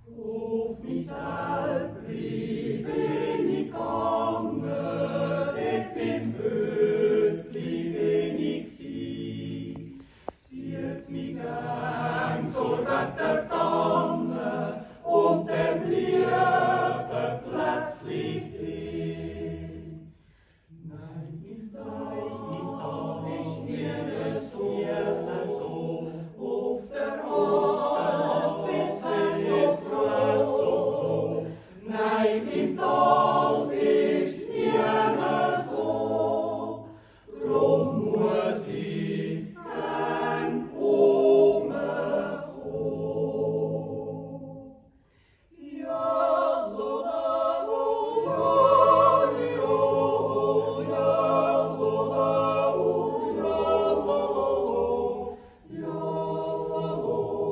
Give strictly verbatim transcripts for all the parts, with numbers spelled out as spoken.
Auf mis Älpli bin ich gegangen, dort beim Hütli bin ich gsi. Sie hat mich gern zur Wettertanne und dem lieben Plätzli hin. Nein, im Tal ist mir so, so, auf der Hand wird's nicht so froh, so froh. Nein, im Tal ist mir so, drum muss ich gern umkommen. Ja, lo, la, lo, ja, jo, ja, lo, la, lo, ja, lo, lo, ja, lo,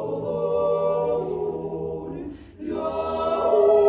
lo, ja,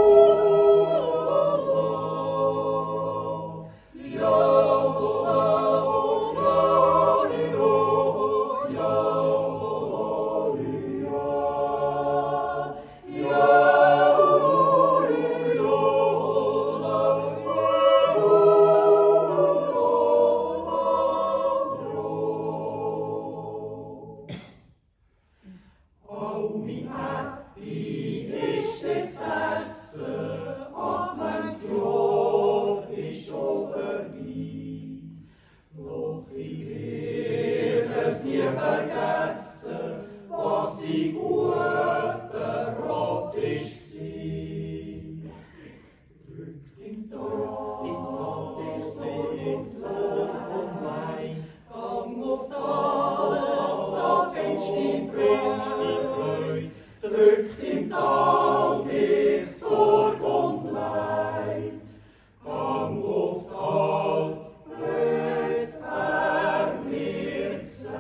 Oh, mi Matti ist gesessen, ach, man's Jahr ist schon vorbei. Doch ich werd es nie vergessen, was die gute Rat ist gsi. Drückt im Tal, im Tal der Selig so und weit, gang auf Tal, da findest die Freude. Drückt im Tal der Sorg und Leid, gang auf Tal, wird er mir gesagt.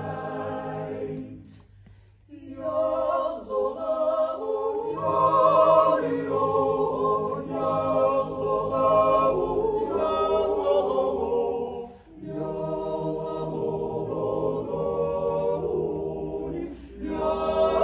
Ja, lo, la, lo, ja, jo, ja, lo, la, lo, ja, lo, lo, ja, lo, lo, lo, ja,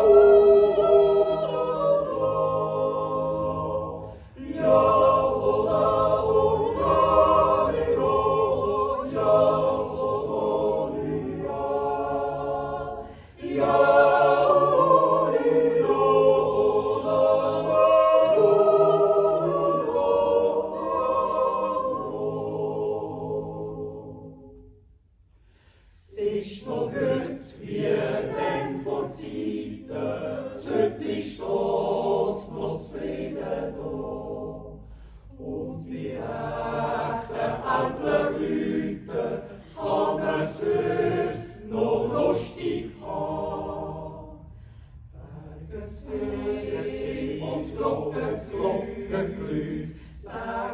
Sich noch hört, wir denn vor Zeiten, südlich steht noch Frieden da. Und wie echte Älpler-Leute kann es heute noch lustig haben. Berges Weh und Glocken, Glocken glüht,